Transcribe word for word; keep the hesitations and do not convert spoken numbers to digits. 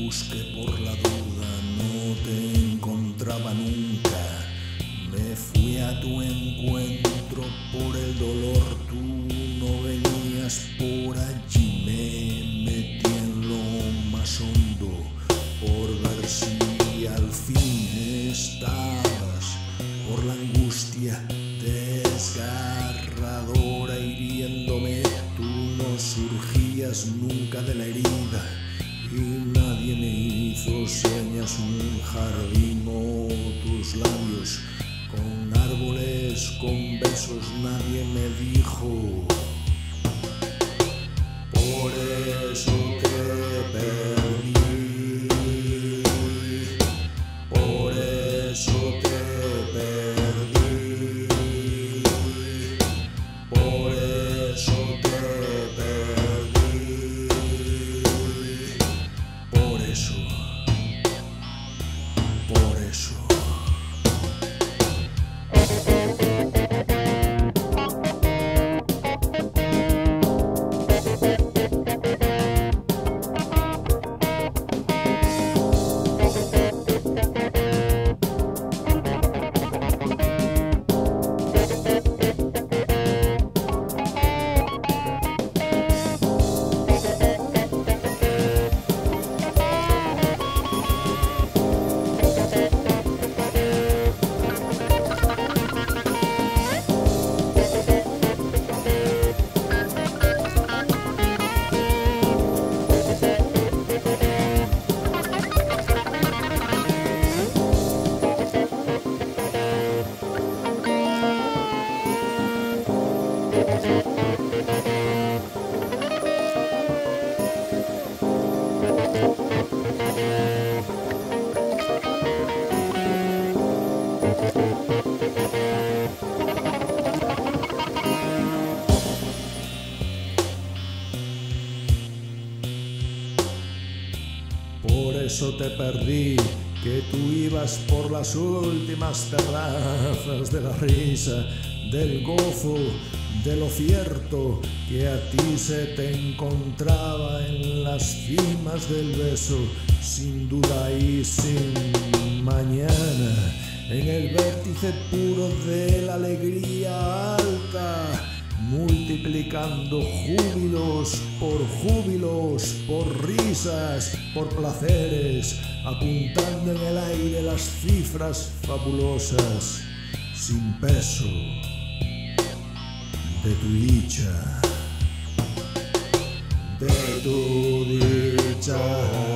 busqué por la duda, no te encontraba nunca. Me fui a tu encuentro por el dolor, tú no venías por allí. Me metí en lo más hondo por ver si al fin estabas, por la angustia desgarradora hiriéndome. Tú no surgías nunca de la herida y nadie me hizo señas, un jardín o tus labios con árboles, con besos, nadie me dijo. Por eso te perdí, por eso te perdí, por eso te perdí, por eso, por eso. Por eso te perdí, que tú ibas por las últimas terrazas de la risa, del gozo, de lo cierto, que a ti se te encontraba en las cimas del beso, sin duda y sin mañana, en el vértice puro de la alegría alta, multiplicando júbilos por júbilos, por risas, por placeres, apuntando en el aire las cifras fabulosas, sin peso de tu dicha, de tu dicha.